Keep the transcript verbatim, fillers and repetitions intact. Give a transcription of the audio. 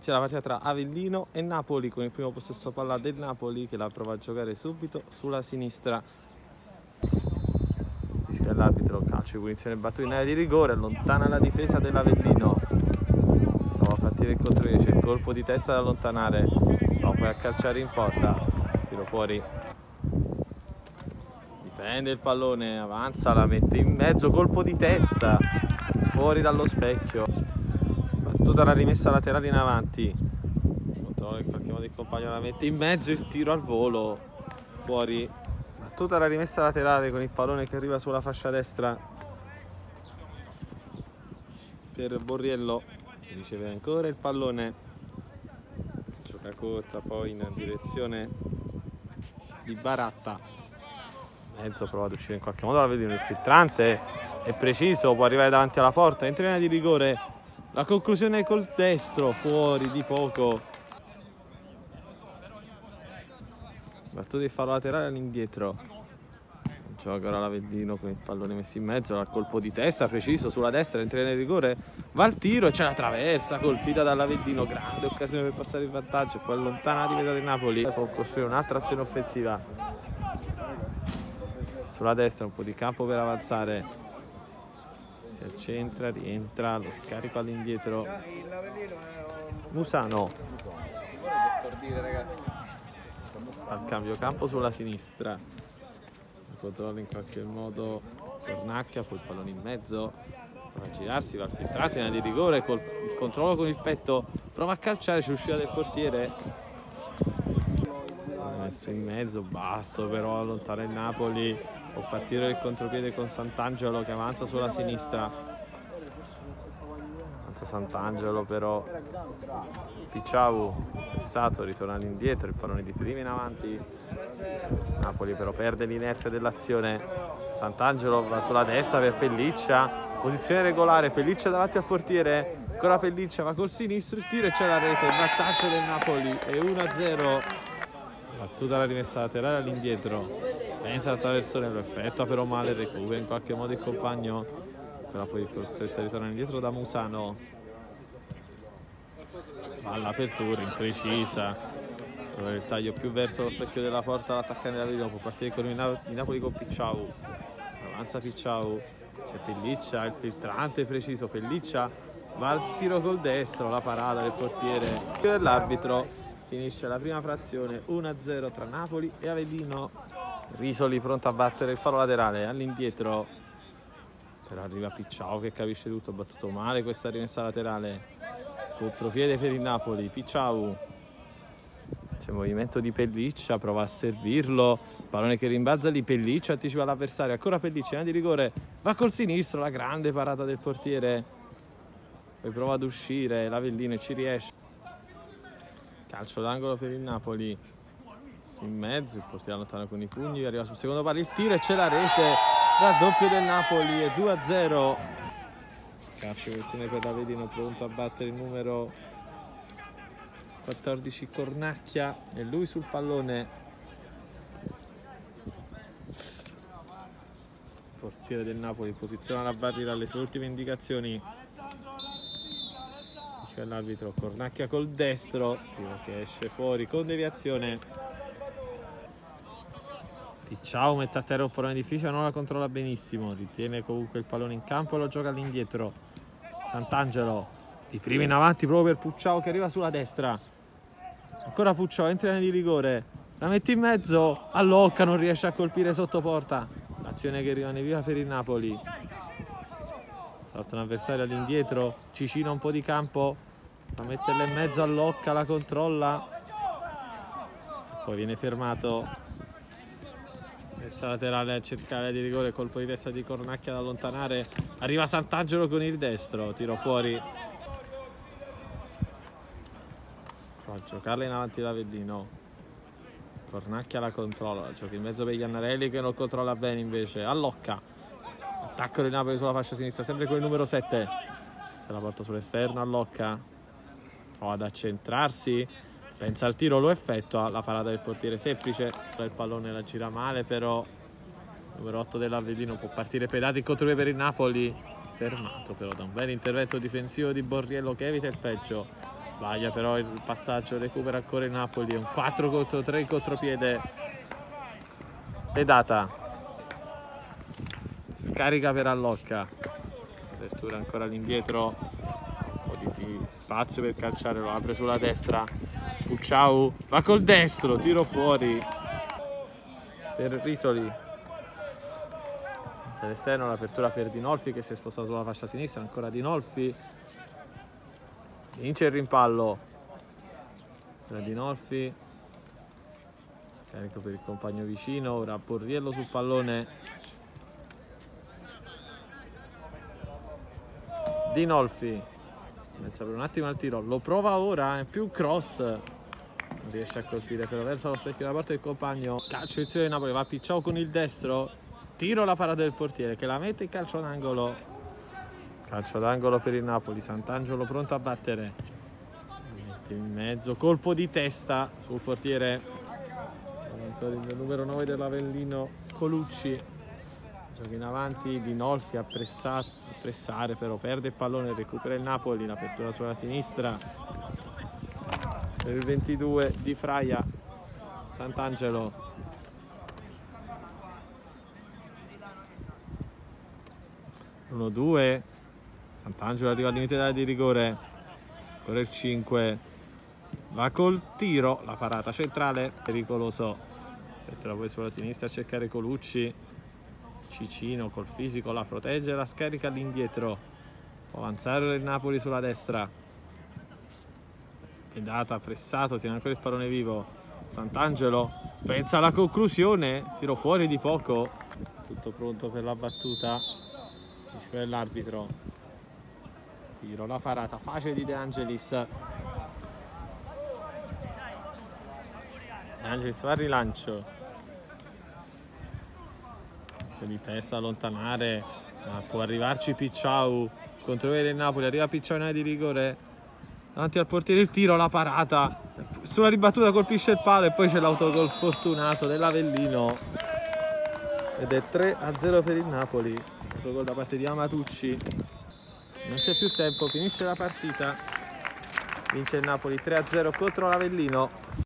inizia la partita tra Avellino e Napoli, con il primo possesso palla del Napoli che la prova a giocare subito sulla sinistra. Fischia l'arbitro, calcio di punizione battuto in area di rigore, allontana la difesa dell'Avellino. Prova a partire il contropiede, c'è il colpo di testa da allontanare, prova poi a calciare in porta, tiro fuori. Difende il pallone, avanza, la mette in mezzo, colpo di testa, fuori dallo specchio. Battuta la rimessa laterale in avanti, controlla in qualche modo il compagno, la mette in mezzo, il tiro al volo, fuori. Battuta la rimessa laterale con il pallone che arriva sulla fascia destra per Borriello, che riceve ancora il pallone, gioca corta poi in direzione di Baratta, mezzo, prova ad uscire in qualche modo, la vedi il filtrante, è preciso, può arrivare davanti alla porta, entra in area di rigore, la conclusione col destro, fuori di poco. Battuta di fallo laterale all'indietro, gioca ora l'Avellino con il pallone messo in mezzo, al colpo di testa preciso sulla destra, entra in area di rigore, va al tiro e c'è la traversa colpita dall'Avellino, grande occasione per passare il vantaggio e poi allontana la difesa del Napoli, può costruire un'altra azione offensiva. Sulla destra un po' di campo per avanzare, si accentra, rientra, lo scarico all'indietro, Musano al cambio campo sulla sinistra, controlla in qualche modo Cornacchia, poi il pallone in mezzo, prova a girarsi, va al filtrato in area di rigore, col il controllo con il petto, prova a calciare, c'è l'uscita del portiere, messo in mezzo, basso però, allontana il Napoli, può partire il contropiede con Sant'Angelo che avanza sulla sinistra, avanza Sant'Angelo però, Picciau, passato, ritorna all'indietro, il pallone di prima in avanti, Napoli però perde l'inerzia dell'azione, Sant'Angelo va sulla destra per Pelliccia, posizione regolare, Pelliccia davanti al portiere, ancora Pelliccia va col sinistro, il tiro e c'è la rete, il vantaggio del Napoli è uno a zero. Battuta la rimessa laterale all'indietro, pensa al traversone, lo effettua però male, recupera in qualche modo il compagno, però poi costretto a ritornare indietro da Musano, all'apertura imprecisa, il taglio più verso lo specchio della porta, l'attaccante dell'Avellino, può partire con il Napoli con Picciau, avanza Picciau, c'è Pelliccia, il filtrante preciso, Pelliccia va al tiro col destro, la parata del portiere dell'arbitro. Finisce la prima frazione uno a zero tra Napoli e Avellino. Risoli pronto a battere il fallo laterale all'indietro, però arriva Picciau che capisce tutto, ha battuto male questa rimessa laterale, contropiede per il Napoli, Picciau, c'è movimento di Pelliccia, prova a servirlo, pallone che rimbalza lì, Pelliccia anticipa l'avversario, ancora Pelliccia in di rigore, va col sinistro, la grande parata del portiere, poi prova ad uscire l'Avellino e ci riesce. Calcio d'angolo per il Napoli, in mezzo, il portiere allontana con i pugni, arriva sul secondo palo, il tiro e c'è la rete, raddoppio del Napoli, è due a zero. Calcio di punizione per l'Avellino, pronto a battere il numero quattordici Cornacchia, e lui sul pallone. Il portiere del Napoli posiziona la barriera alle sue ultime indicazioni. L'arbitro, Cornacchia col destro, tiro che esce fuori con deviazione. Picciau mette a terra un pallone difficile, non la controlla benissimo, ritiene comunque il pallone in campo e lo gioca all'indietro. Sant'Angelo di prima in avanti proprio per Picciau che arriva sulla destra, ancora Picciau entra in area di rigore, la mette in mezzo, allocca, non riesce a colpire sotto porta, l'azione che rimane viva per il Napoli. Salta un avversario all'indietro, Cicino un po' di campo, la mette là in mezzo, allocca, la controlla, poi viene fermato, messa laterale a cercare di rigore, colpo di testa di Cornacchia da allontanare, arriva Sant'Angelo con il destro, tiro fuori, prova a giocarla in avanti l'Avellino, Cornacchia la controlla, gioca in mezzo per Iannarelli che non controlla bene invece, allocca. Attacco del Napoli sulla fascia sinistra, sempre con il numero sette, se la porta sull'esterno, allocca, prova ad accentrarsi, pensa al tiro, lo effettua, la parata del portiere semplice, il pallone la gira male però, il numero otto dell'Avellino può partire pedati in contropiede per il Napoli, fermato però da un bel intervento difensivo di Borriello che evita il peggio. Sbaglia però il passaggio, recupera ancora il Napoli, un quattro contro tre in contropiede. Pedata, scarica per Allocca, apertura ancora all'indietro, un po' di spazio per calciare, lo apre sulla destra, Pucciau va col destro, tiro fuori per Risoli. All'esterno l'apertura per Dinolfi che si è spostato sulla fascia sinistra, ancora Dinolfi, vince il rimpallo da Dinolfi, scarico per il compagno vicino, ora Borriello sul pallone, Dinolfi pensa per un attimo al tiro, lo prova ora, è più cross, non riesce a colpire però verso lo specchio della porta del compagno, calcio in di Napoli, va Picciao con il destro, tiro la parata del portiere che la mette in calcio d'angolo, calcio d'angolo per il Napoli, Sant'Angelo pronto a battere, mette in mezzo, colpo di testa sul portiere, il numero nove dell'Avellino Colucci, gioca in avanti, Dinolfi a, pressa, a pressare però perde il pallone, recupera il Napoli, l'apertura sulla sinistra per il ventidue di Fraia, Sant'Angelo. uno due, Sant'Angelo arriva al limite dell'area di rigore, ancora il cinque, va col tiro, la parata centrale, pericoloso, apertura poi sulla sinistra a cercare Colucci, Cicino col fisico la protegge, la scarica all'indietro, può avanzare il Napoli sulla destra, Pedata pressato, tiene ancora il pallone vivo, Sant'Angelo pensa alla conclusione, tiro fuori di poco, tutto pronto per la battuta. L'arbitro, tiro, la parata facile di De Angelis, De Angelis va al rilancio, di testa allontanare, ma può arrivarci Picciau, controllare il Napoli, arriva Picciau in area di rigore, davanti al portiere il tiro, la parata, sulla ribattuta colpisce il palo e poi c'è l'autogol fortunato dell'Avellino ed è tre a zero per il Napoli. Gol da parte di Amatucci, non c'è più tempo, finisce la partita, vince il Napoli tre a zero contro l'Avellino.